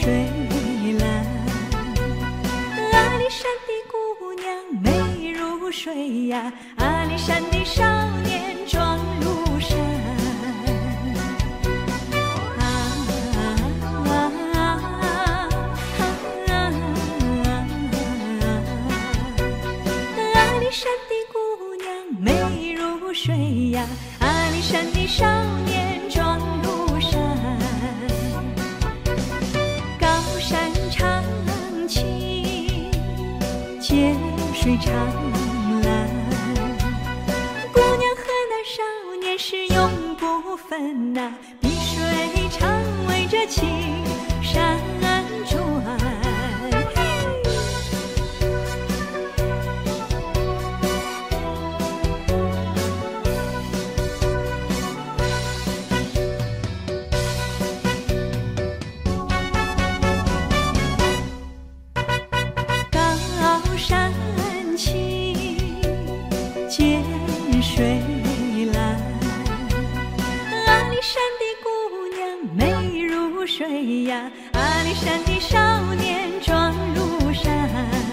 水蓝。阿里山的姑娘美如水呀，阿里山的少年壮如山。阿里山的姑娘美如水呀，阿里山的少年壮如山。高山长青，涧水长蓝。姑娘和那少年是永不分呐，碧水常围着青山转。涧水蓝，阿里山的姑娘美如水呀，阿里山的少年壮如山。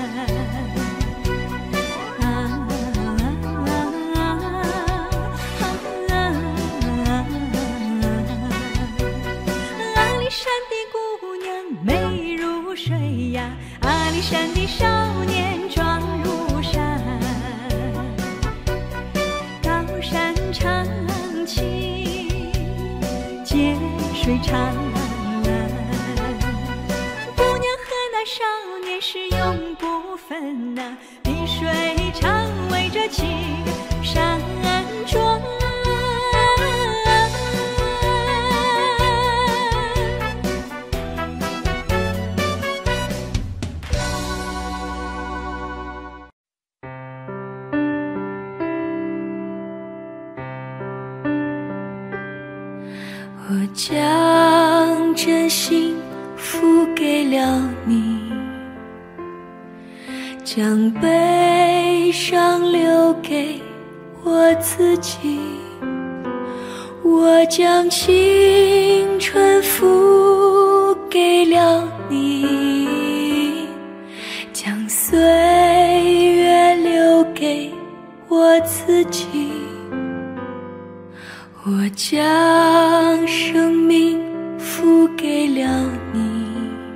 阿里山的姑娘美如水呀，阿里山的少年壮如山。长青，涧水长蓝。姑娘和那少年是永不分呐，碧水常围着青山转。 我将真心付给了你，将悲伤留给我自己。我将青春付给了你，将岁月留给我自己。我将生命付给了你，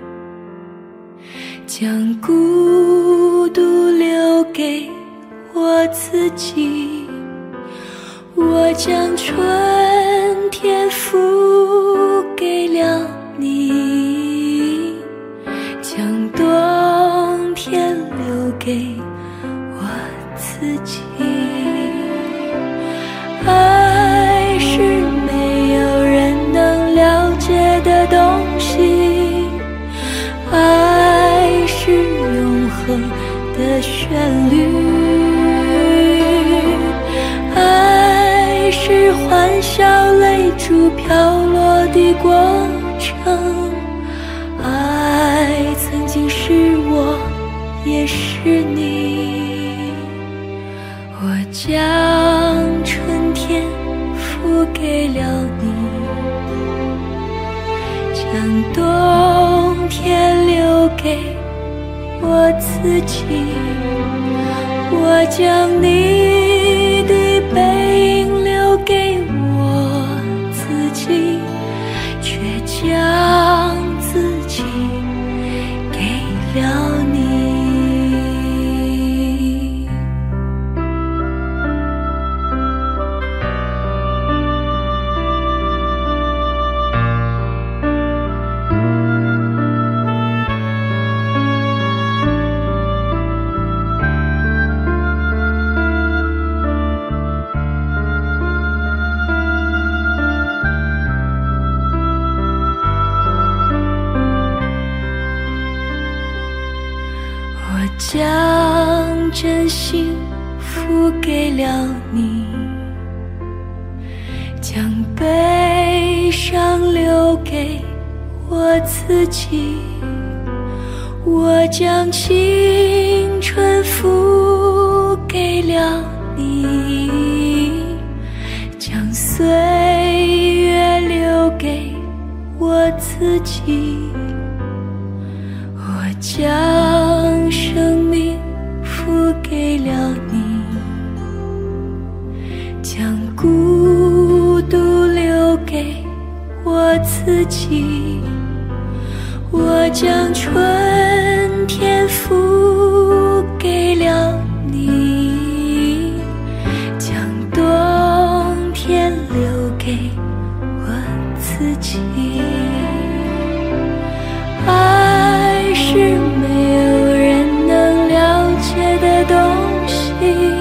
将孤独留给我自己。我将春天付给了你，将冬天留给我自己。爱是没有人能了解的东西，爱是永恒的旋律，爱是欢笑泪珠飘落的过程，爱曾经是我，也是你。我将春天付给了你，将冬天留给我自己。我将你的背影留给我自己，却将自己给了你。将真心付给了你，将悲伤留给我自己。我将青春付给了你，将岁月留给我自己。 自己。我将春天付给了你，将冬天留给我自己。爱是没有人能了解的东西，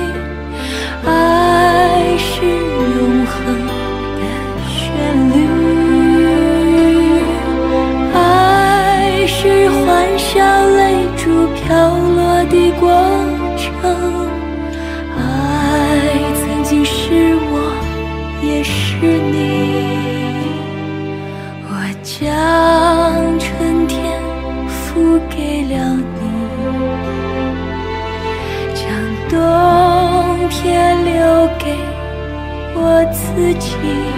爱是永恒的旋律，爱是欢笑泪珠飘落的过程，爱曾经是我，也是你。我将春天付给了你，将冬天留给我自己。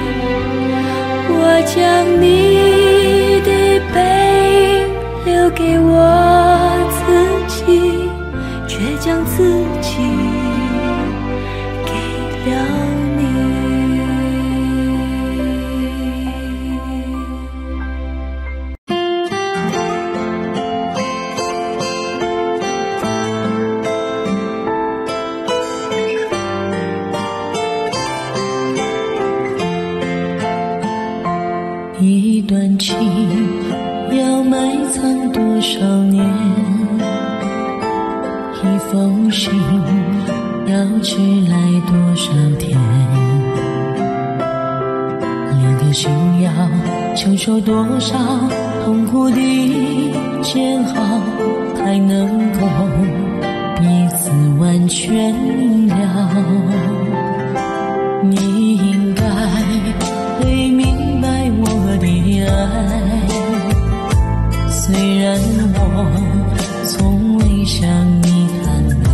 我将你的背留给我自己，却将自己给了你。 一段情要埋藏多少年，一封信要寄来多少天，两颗心要承受多少痛苦的煎熬，才能够彼此完全明了。你应该会明白我的爱，虽然我从未向你坦白，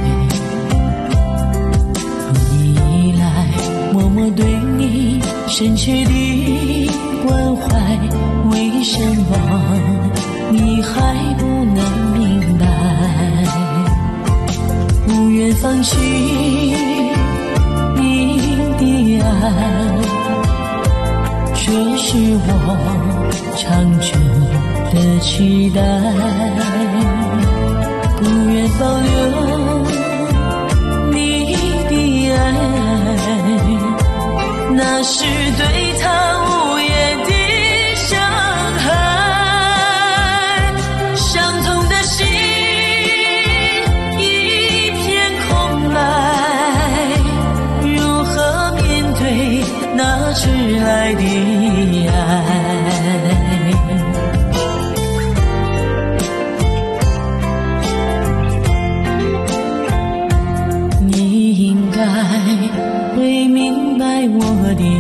如你依赖默默对你深切的关怀，为什么你还不能明白？不愿放弃你的爱，却是我长久的期待。不愿保留你的爱，那是对他无言的伤害。伤痛的心一片空白，如何面对那迟来的爱？你应该会明白我的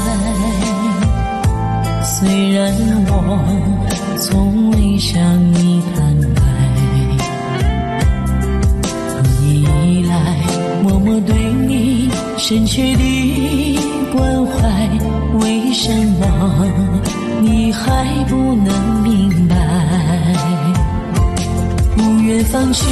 爱，虽然我从未向你坦白，如你依赖默默对你深切的关怀，为什么你还不能明白？不愿放弃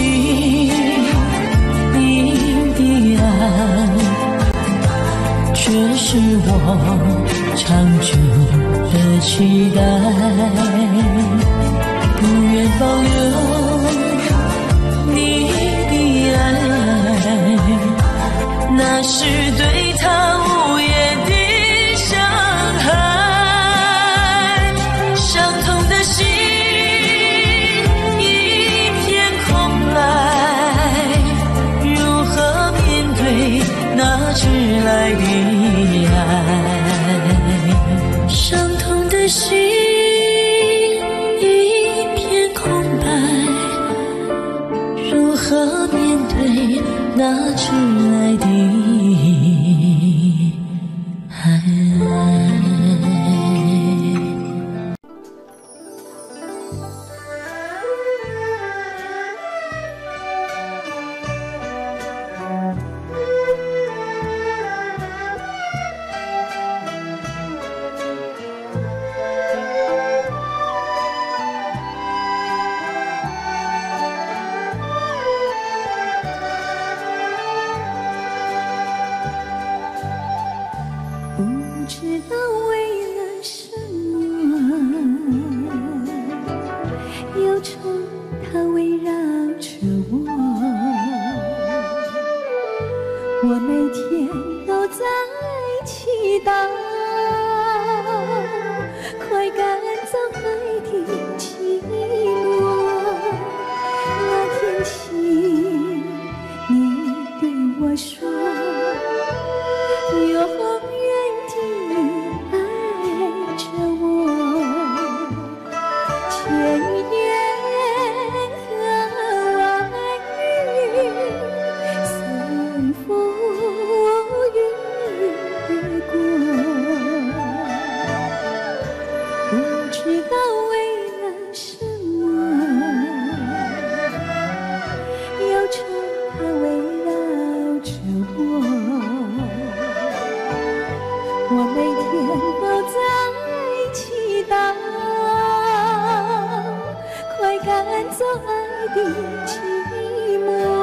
你的爱，却是我长久的期待。不愿保留你的爱，那是对他无言的伤害。伤痛的心一片空白，如何面对那迟来的爱？ 伤痛的心一片空白，如何面对那迟来的爱？ 的寂寞。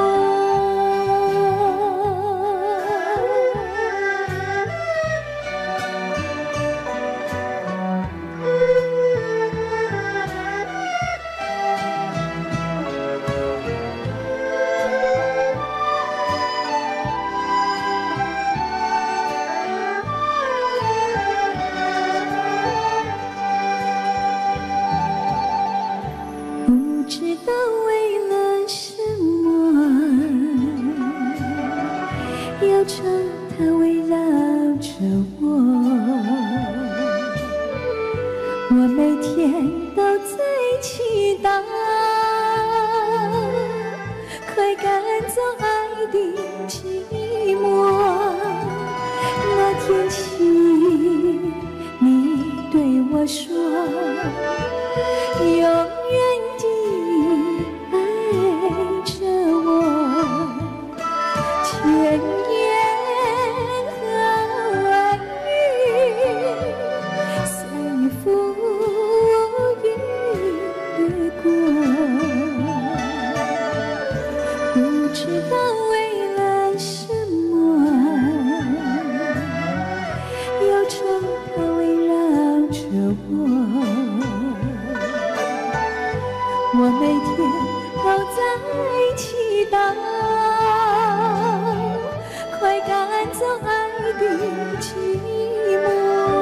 不知道为了什么，忧愁它围绕着我，我每天都在祈祷，快赶走爱的寂寞。那天起，你对我说，永远地爱着我，千言和语随风越过。不知道为了什么，忧愁它围绕着我。我每天都在祈祷，快赶走爱的寂寞。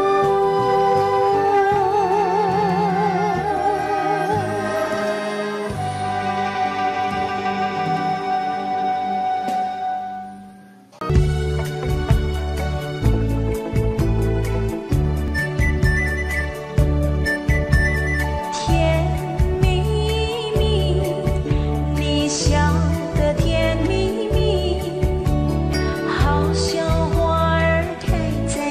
甜蜜蜜，好像花儿开在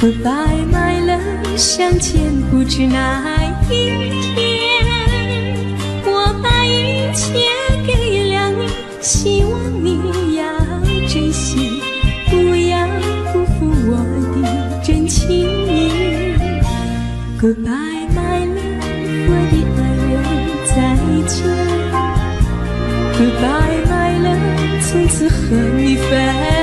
Goodbye my love， 相见不知哪一天，我把一切给了你，希望你要珍惜，不要辜负我的真情意。Goodbye my love， 我的爱人再见。Goodbye my love， 从此和你分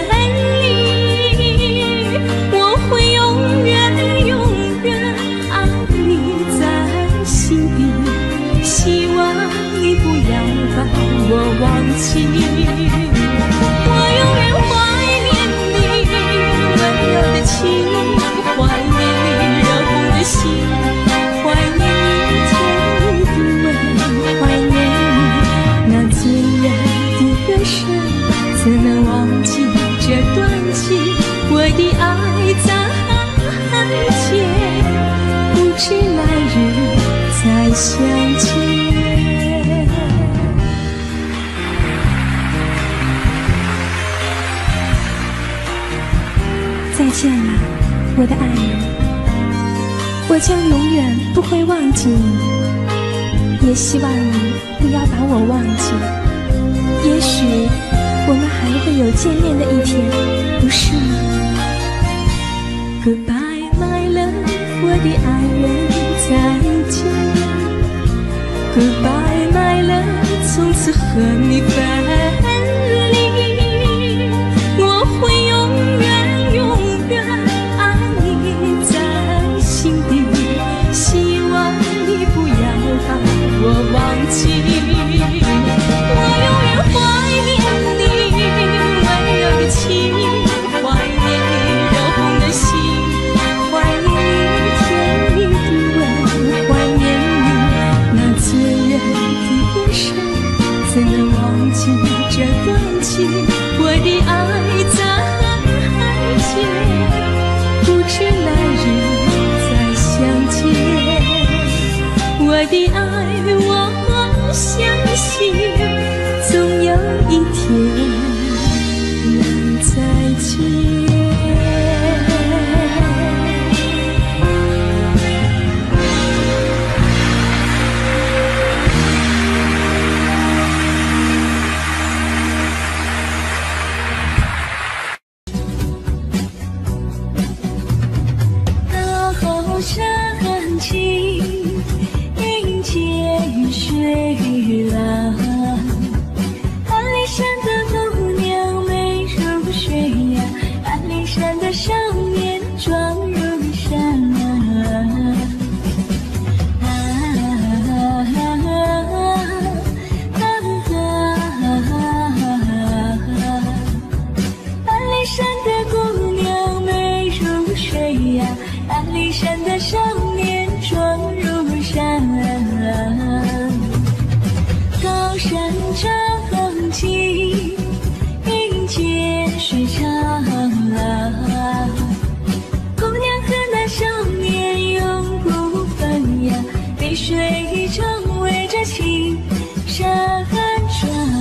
离，我会永远永远爱你在心底，希望你不要把我忘记。我永远怀念你温柔的情，怀念你热红的心，怀念你甜蜜的吻，怀念你那醉人的歌声，怎能忘记这段情？我的爱在海间，不知来日再相见。再见了，我的爱人，我将永远不会忘记你，也希望你不要把我忘记。也许我们还会有见面的一天，不是吗？ Goodbye my love， 我的爱人再见。Goodbye my love， 从此和你分离，我会永远永远爱你在心底，希望你不要把我忘记。我永远怀念你温柔的情，怀念你热红的心，怀念你甜蜜的吻，怀念你那醉人的歌声，怎能忘记这段情？我的爱在海间，不知来日再相见。我的爱，我相信总有一天能再见。 高山青，迎接水浪。安陵山的姑娘美如水呀，安陵山的少年壮如山。安陵山的姑娘美如水呀，安陵山的少年壮如山。高山长青，迎接水长浪。姑娘和那少年永不分呀，碧水成为这青山川。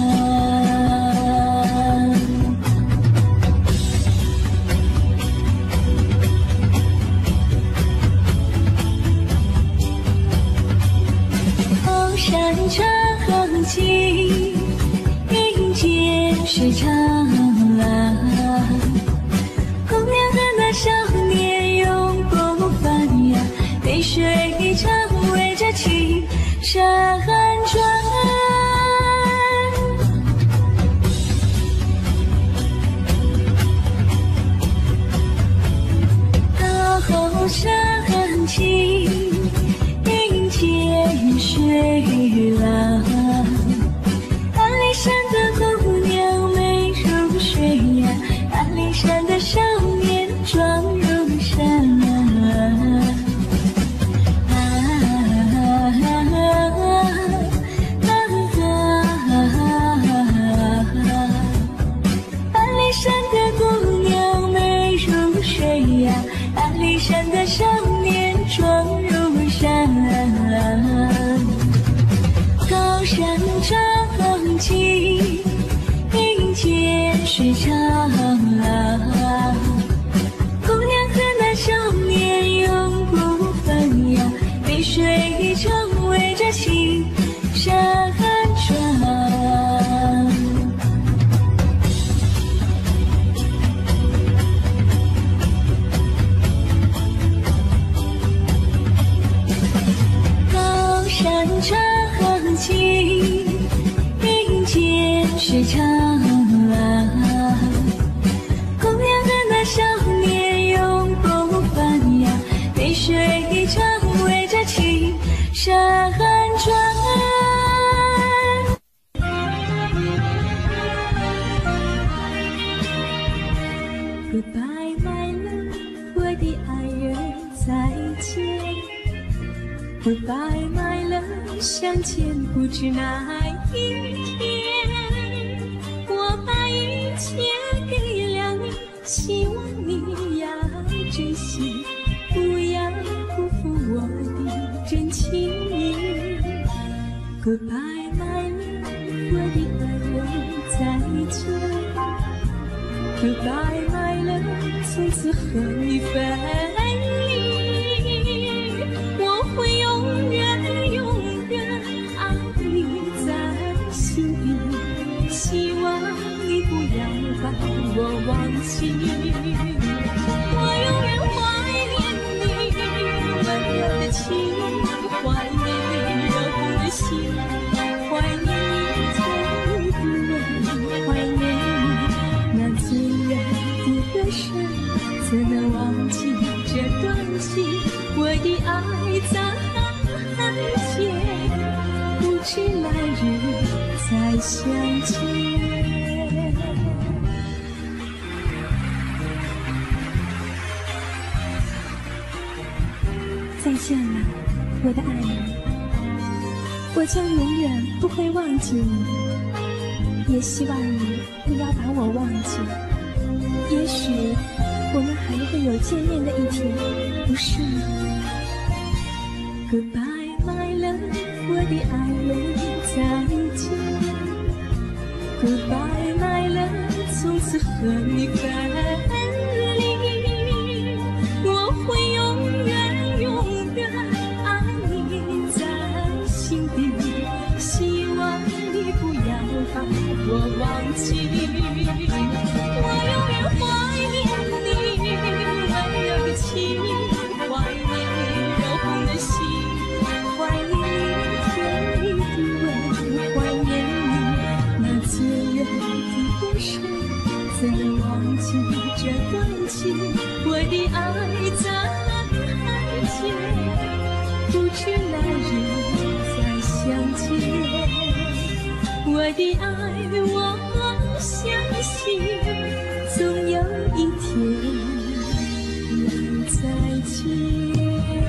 高山长青，迎接水长浪。姑娘和那少年永不分呀，碧水成为这青山川。高山青，迎接水浪。安陵山的姑娘美如水呀，安陵山的少年壮如山。安陵山的姑娘美如水呀，安陵山的少年壮如山。高山长青，迎接水长浪。姑娘和那少水长蓝。姑娘和那少年永不放羊，碧水长围着青山转。Goodbye my love， 我的爱人再见。Goodbye my love， 相见不知哪一天。我把一切给了你，希望你要珍惜，不要辜负我的真情意。Goodbye my love， 我的爱人再见。Goodbye my love， 从此和你分离，我会永远永远爱你在心底，希望你不要把我忘记。我永远怀念你温柔的情，怀念你热红的心，怀念你甜蜜的吻，怀念那醉人的歌声，怎能忘记这段情？我的爱在海间，不知来日再相见。 再见了，我的爱人，我将永远不会忘记你，也希望你不要把我忘记。也许我们还会有见面的一天，不是吗？ Goodbye my love， 我的爱人再见。Goodbye my love， 从此和你分离，我会永远永远爱你在心底，希望你不要把我忘记。我永远怀念你温柔的情，怀念你热红的心，怀念你甜蜜的吻，怀念你那醉人的歌声，怎能忘记这段情？我的爱在海间，不知来日再相见。我的爱，我相信总有一天能再见。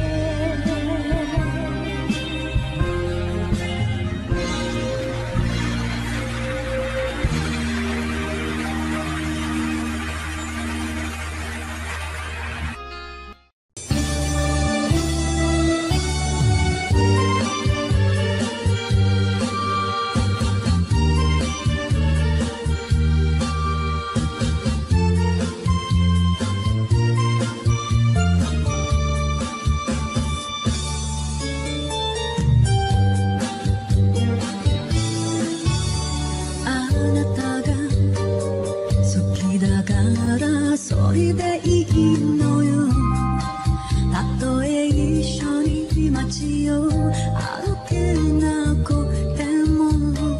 それでいいのよ。たとえ一緒に街を歩けなくても、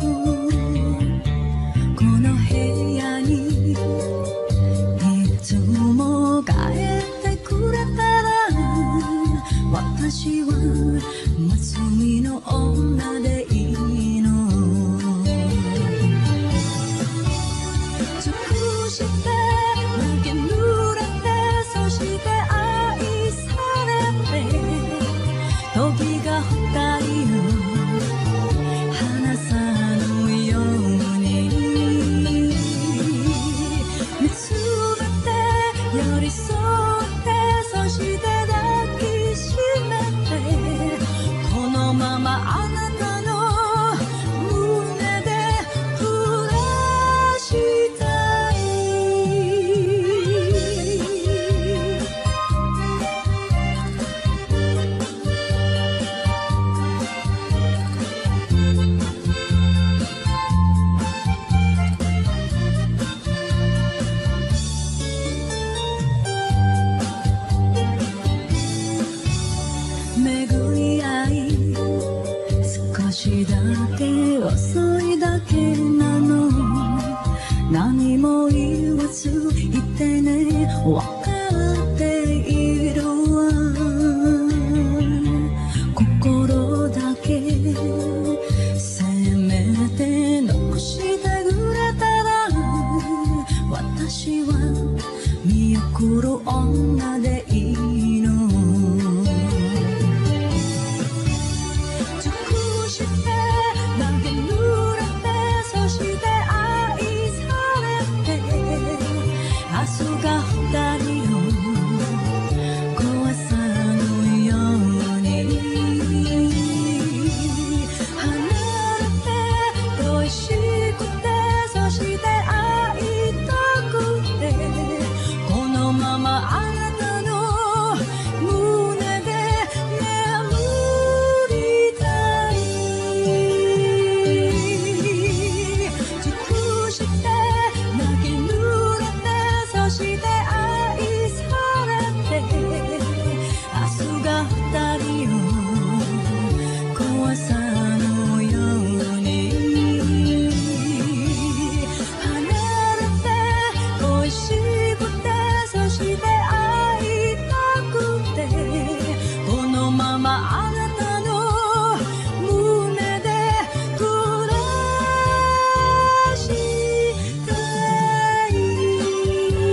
この部屋にいつも帰ってくれたら、私は罪の女でいいの。尽くして時が二人を離さぬように見つめて寄り添ってそして抱きしめてこのままあなたの胸で暮らしたい。 てね分かっているわ心だけせめて残してくれたら私は見送る女でいいの尽くして投げ濡れてそして愛されて明日が二人を壊さぬように離れて恋しくてそして会いたくてこのままあなたの胸で眠りたい尽くして投げ濡れてそして愛されて明日が二人を壊さぬように離れて恋しくてそして会いたくてこのままあなたの胸で暮らしたい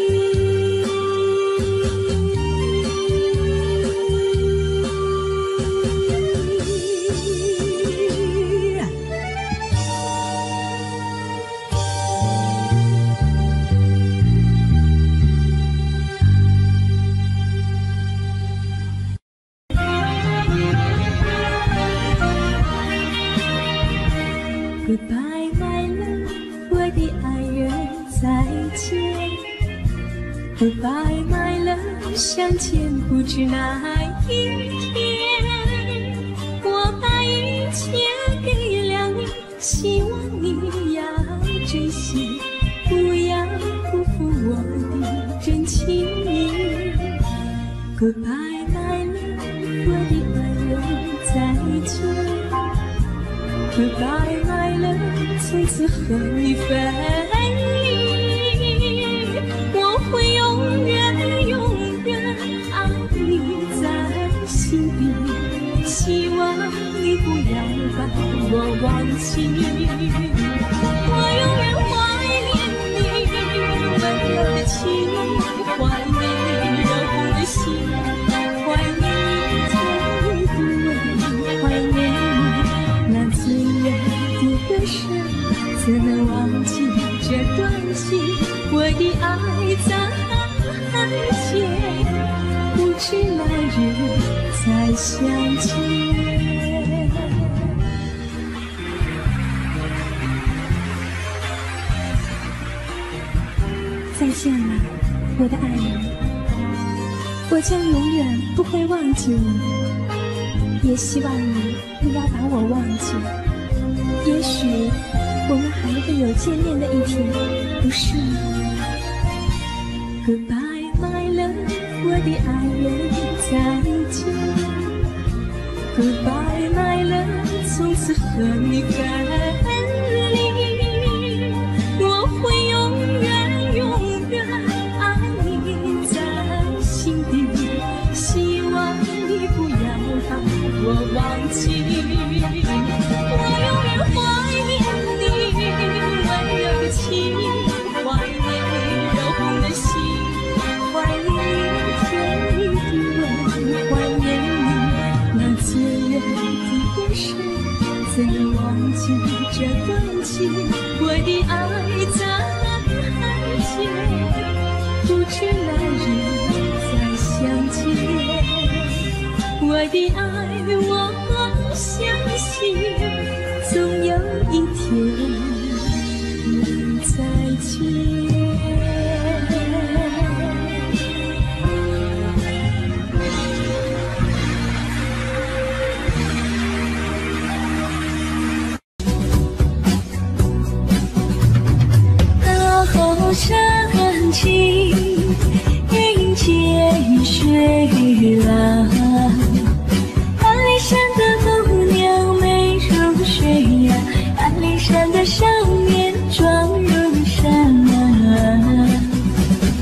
Goodbye, my love， 我的爱人，再见。Goodbye, my love， 相见不知哪一天。我把一切给了你，希望你要珍惜，不要辜负我的真情意。Goodbye, my love， 我的爱人，再见。Goodbye, my love， 从此和你分离，我会永远永远爱你在心底，希望你不要把我忘记。我永远怀念你温柔的情，怀念你热红的心，怀念你甜蜜的吻，怀念你那最远的歌声，怎能忘记这段情？我的爱在海间，不知哪日再相见。再见了，我的爱人，我将永远不会忘记你，也希望你不要把我忘记。也许我们还会有见面的一天，不是吗 ？Goodbye, my love， 我的爱人，再见。Goodbye, my love， 从此和你分离，我会永远永远爱你在心底，希望你不要把我忘记。我永远怀念你温柔的情，怀念你柔红的心，怀念你甜蜜的吻，怀念你那最远的歌声，怎能忘记这段情？我的爱在海间，不知哪日再相见。我的爱，我相信总有一天能再见。高山青，迎接水浪。安陵山的姑娘美如水呀，安陵山的少年壮如山。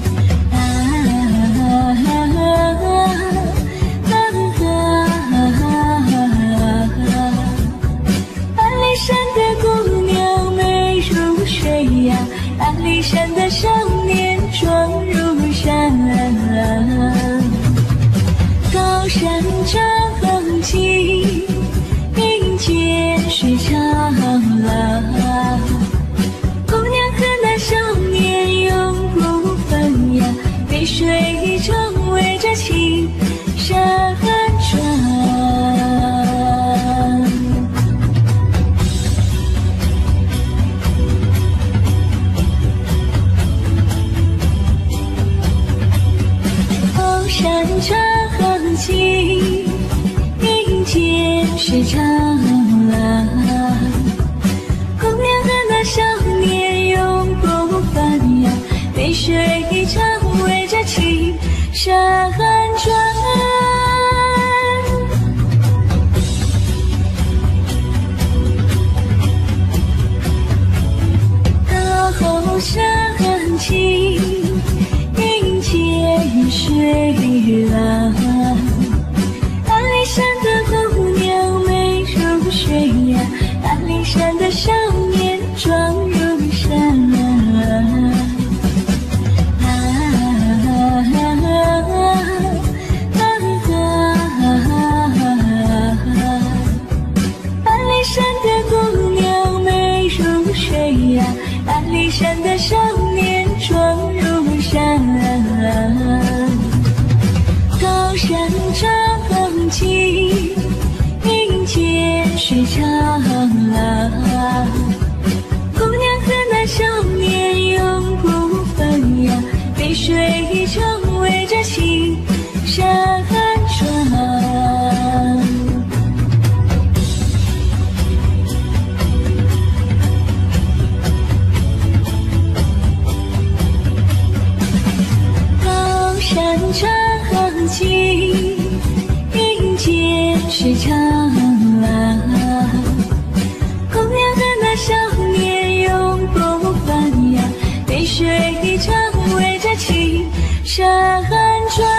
长起，迎接水长来。姑娘和那少年永不分呀，碧水中围着青山转。后山长起，迎接水长来。姑娘和那少年永不分呀，碧水长围着青山转。到后山起，迎接水来。安里山的姑娘美如水呀，安里山的少年壮如山。安里山的姑娘美如水呀，安里山的少年壮如山。高山长起，迎接水长来。姑娘和那少年永不分呀，碧水中围着青山转。高山长起，迎接水长来。姑娘和那少年永不分呀，碧水中围着青山转。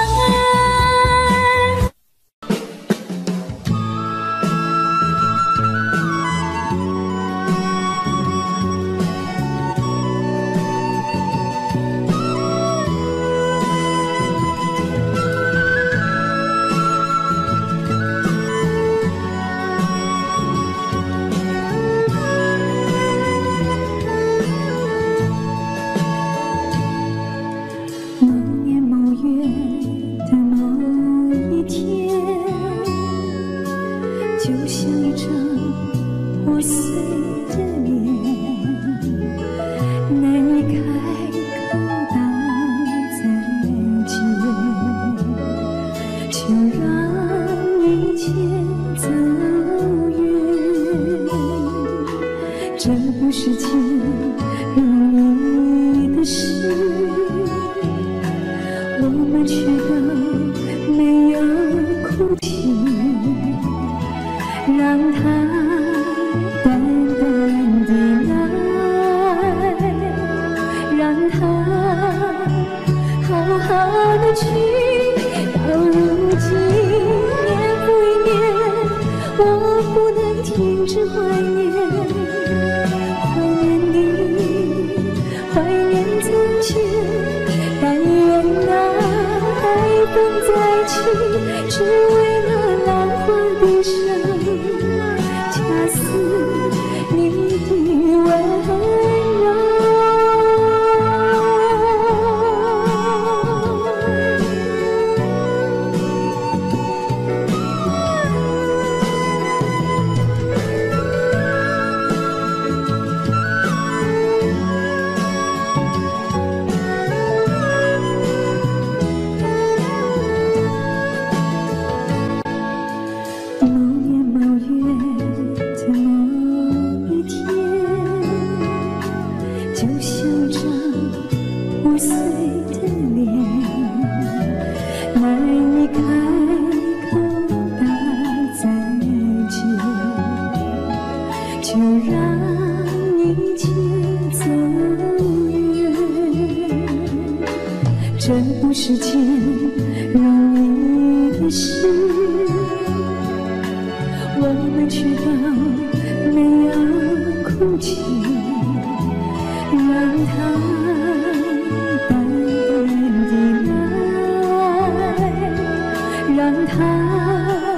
让它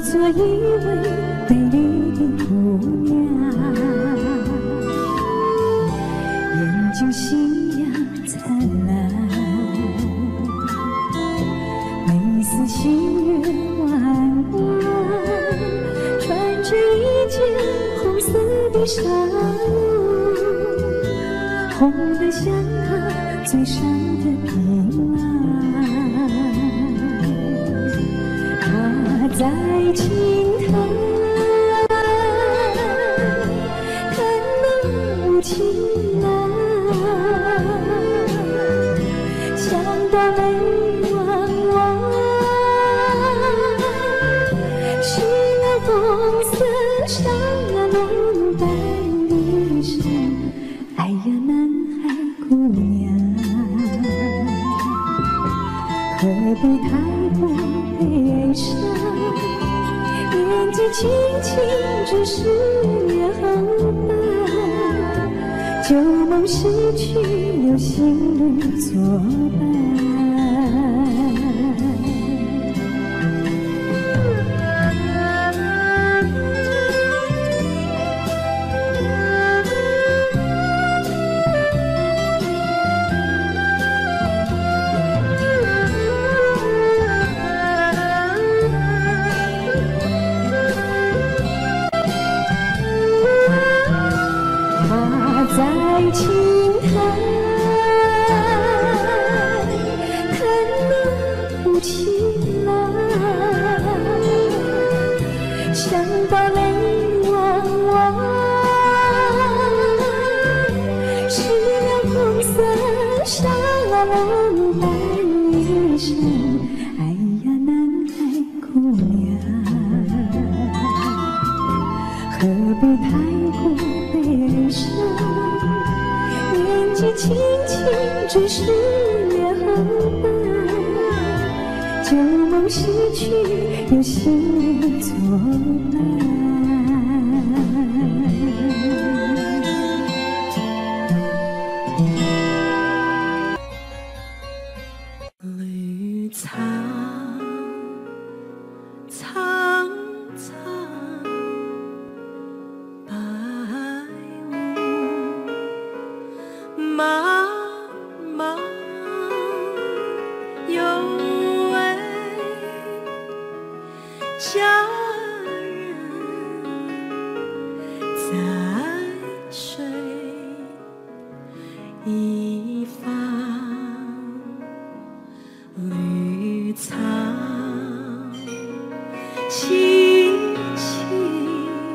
做一位美丽的姑娘，眼睛星呀灿烂，每丝星月弯弯，穿着一件红色的纱襦，红得像她嘴上的平安。她在青滩看那雾晴蓝，想到泪汪汪，是那红色纱笼般的衫。哎呀，男孩姑娘，何必太过悲伤？年纪轻轻只是年后半，旧梦逝去有新侣作伴。在青滩看那雾晴蓝，想到泪汪汪，是那红色纱笼般衣衫。哎呀，男孩姑娘，何必太过悲伤？年纪轻轻只是年后半，旧梦逝去有新侣作伴。绿草苍苍，茫茫有位佳人在水一方，绿草萋萋，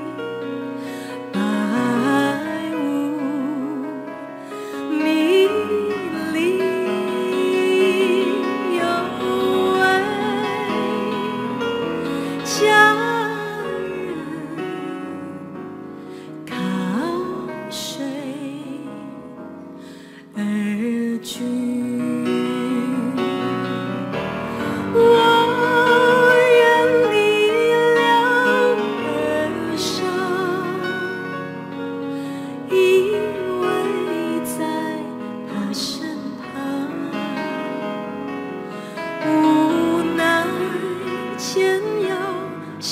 白雾迷离，有位佳人靠水而居。我远离了河上，依偎在他身旁，无奈前要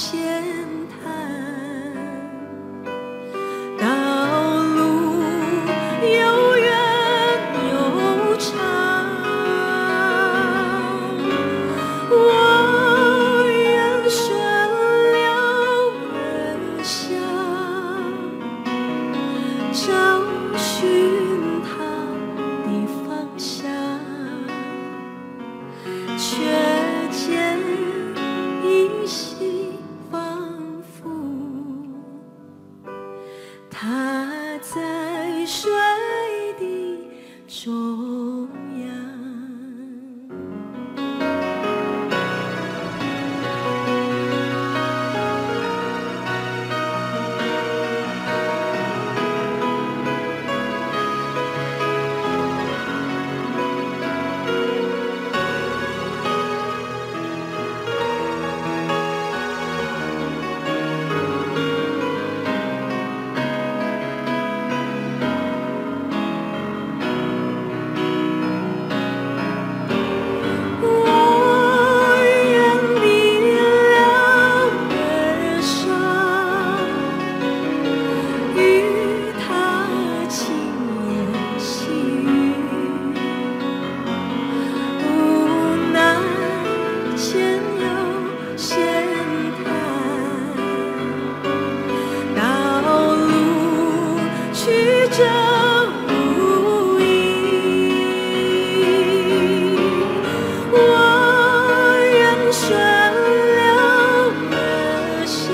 顺流而下，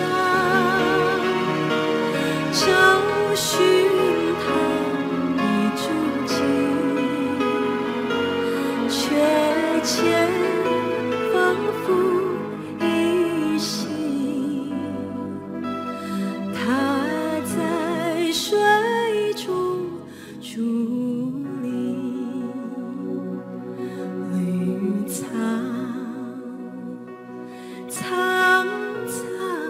找寻他的足迹，却见仿佛依稀，他在水中伫立，绿草苍苍，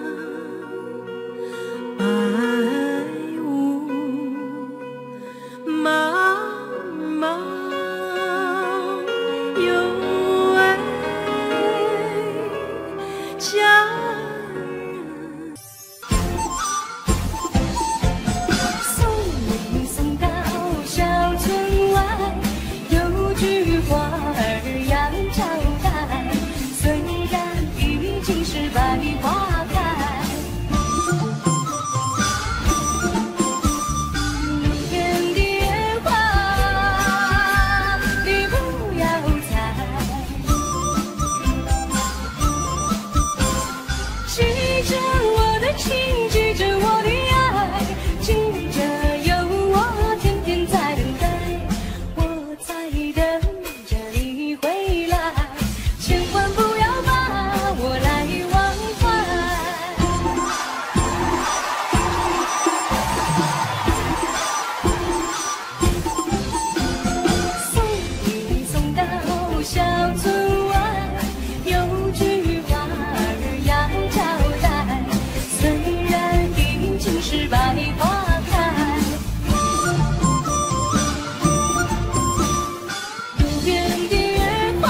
白雾茫茫，有位佳人。 送你送到小村外，有句话儿要交代。虽然已经是百花开，路边的野花你不要采，记着我的情，记着我的爱，记着有我天天在等待，我在等着你回来，千万不要把我来忘怀。送你送到小村外，有句话儿要交代。虽然已经是百花开，路边的野花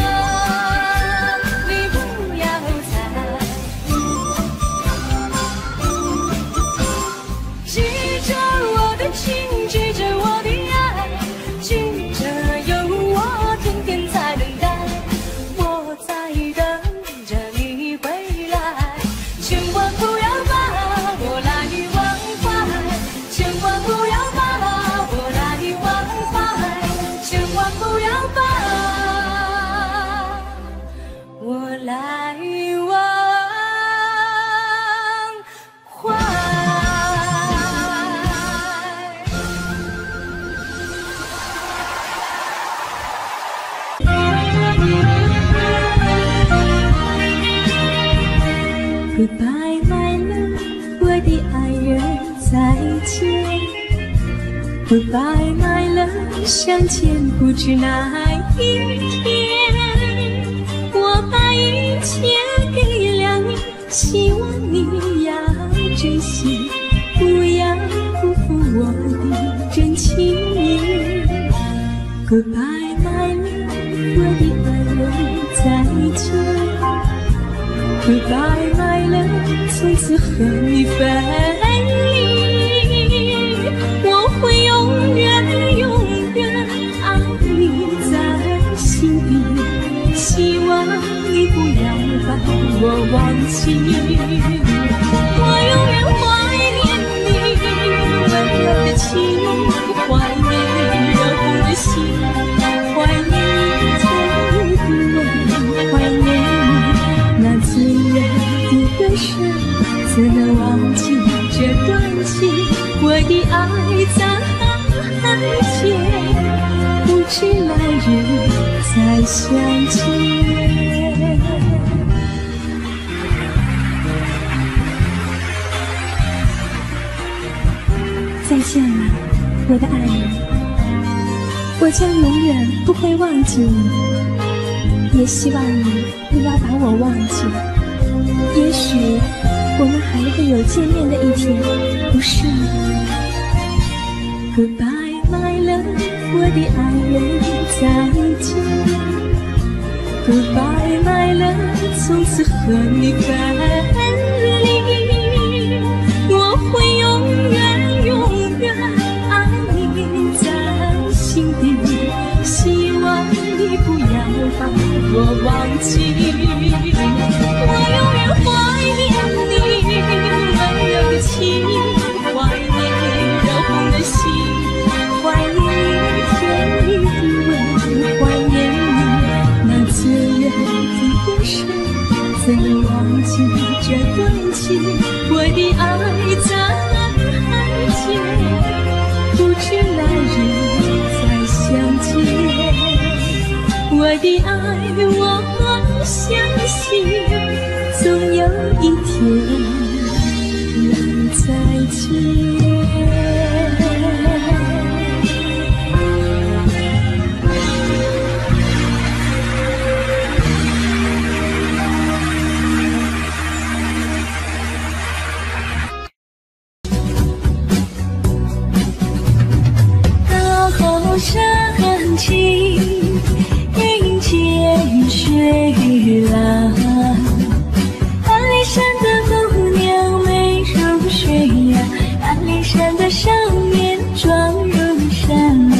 你不要采，记着我的情，记着我的爱，记着有我天天在等待，我在等着你回来，千万不要把我来忘怀，千万不要把我来忘怀，千万不要把我来忘怀。 Goodbye, my love， 我的爱人，再见。Goodbye, my love， 相见不知哪一天。我把一切给了你，希望你要珍惜，不要辜负我的真情。Goodbye, my love， 我的爱人，再见。Goodbye, my love， 从此和你分离，我会永远永远爱你在心底，希望你不要把我忘记。我永远怀念你温柔的情，怀念你热红的心，怀念你甜蜜的吻，怀念你那自然的歌声，怎能忘记这段情？我的爱在海间，不知来日再相见。再见了，我的爱人，我将永远不会忘记你，也希望你不要把我忘记。也许我们还会有见面的一天，不是吗？ Goodbye, my love， 我的爱人，再见。Goodbye, my love， 从此和你分离，我会永远永远爱你在心底，希望你不要把我忘记。我永远怀念你温柔的情，怀念你热红的心，怀念你甜蜜的吻，怀念你那自然的歌声。 曾忘记这段情，我的爱在海间，不知来日再相见。我的爱，我相信总有一天能再见。深情迎接水浪，阿里山的姑娘美如水呀，阿里山的少年壮如山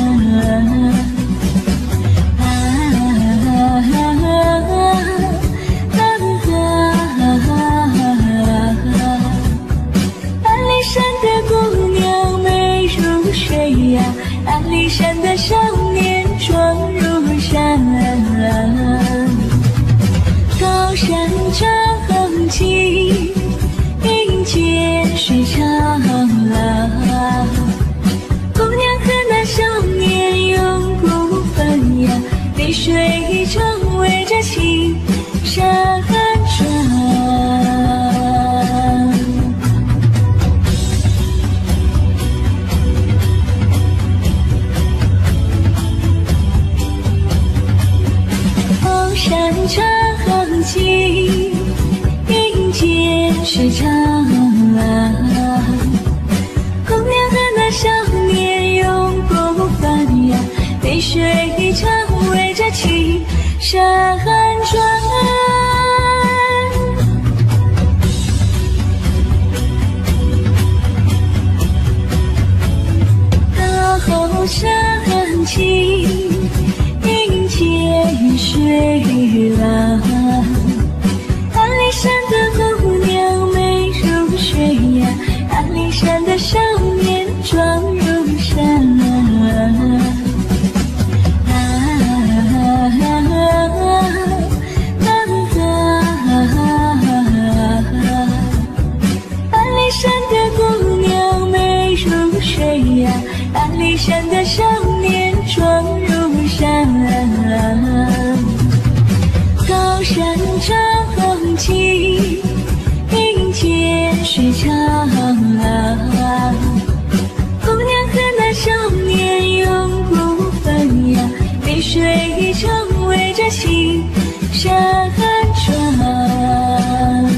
阿里山的姑娘美如水呀，阿里山的少年壮如山，高山长青迎接水长浪，姑娘和那少年永不分呀，碧水成围着青山转。山长青迎接水长浪，姑娘和那少年永不分呀，碧水成围着青山转。高山青迎接水浪，阿里山的姑娘美如水呀，阿里山的少年壮如山阿里山的姑娘美如水呀，阿里山的少年壮如山。高山长青迎接水长浪，姑娘和那少年永不分呀，碧水成围着青山转。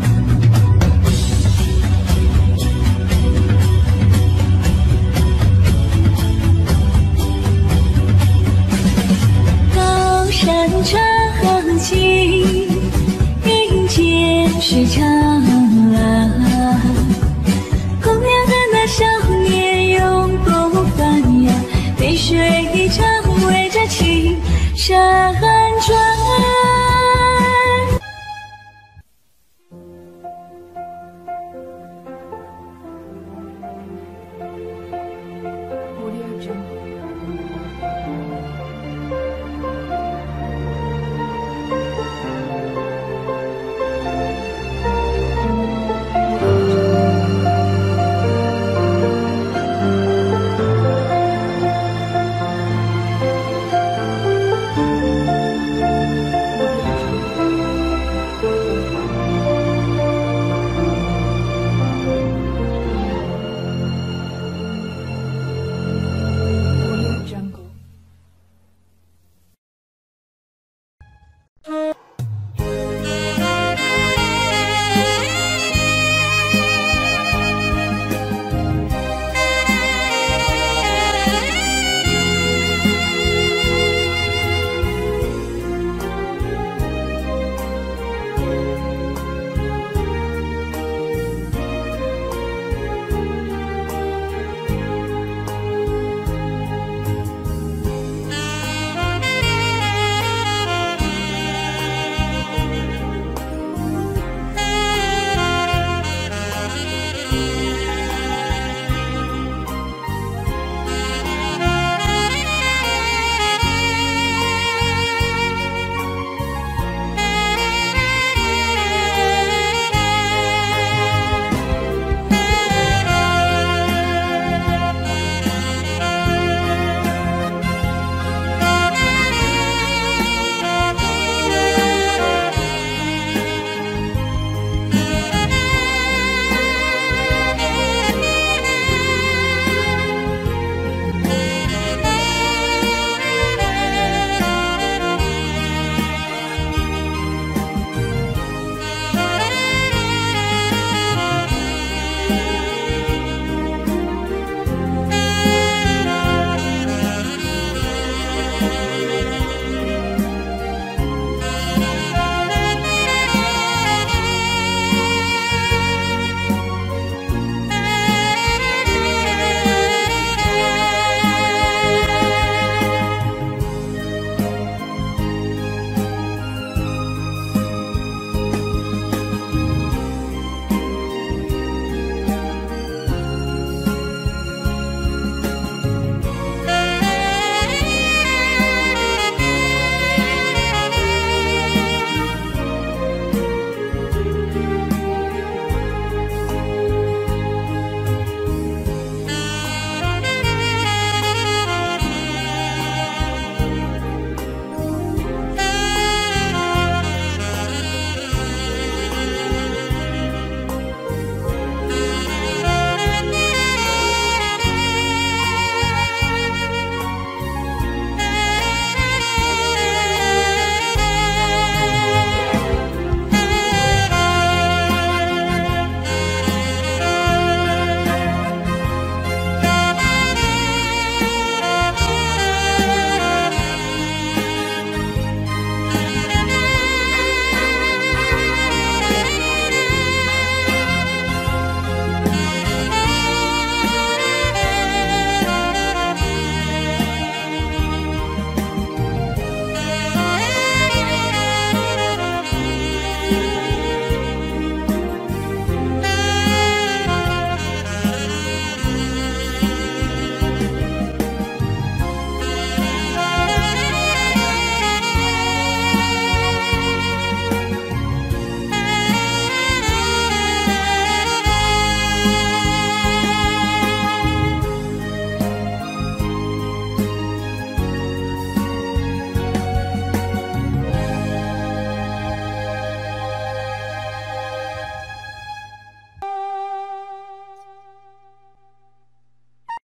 高山长青迎接水长浪，姑娘和那少年永不分呀，碧水成围着青山